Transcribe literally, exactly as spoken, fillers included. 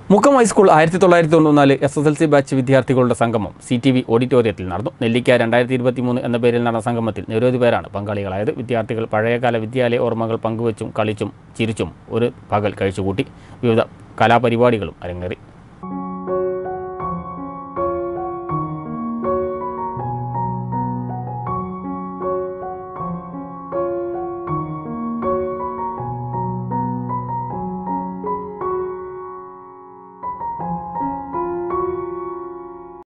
Mukkam high school ആയിരത്തി തൊള്ളായിരത്തി തൊണ്ണൂറ്റിനാല് S S L C batch വിദ്യാർത്ഥികളുടെ സംഗമം സി ടി വി ഓഡിറ്റോറിയത്തിൽ നടന്നു. നെല്ലിക്ക രണ്ടായിരത്തി ഇരുപത്തി മൂന്ന് എന്ന പേരിൽ നടന്ന സംഗമത്തിൽ നിരവധി പേരാണ് പങ്കാളികളായത്. വിദ്യാർത്ഥികൾ പഴയകാല വിദ്യാലയ ഓർമ്മകൾ പങ്കുവച്ചും കളിച്ചും ചിരിച്ചും ഒരു പകൽ കഴിച്ചുകൂട്ടി. വിവിധ കലാപരിപാടികളും അരങ്ങേറി.